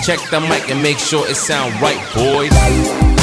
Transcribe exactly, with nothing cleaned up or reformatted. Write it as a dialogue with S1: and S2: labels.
S1: Check the mic and make sure it sound right, boys.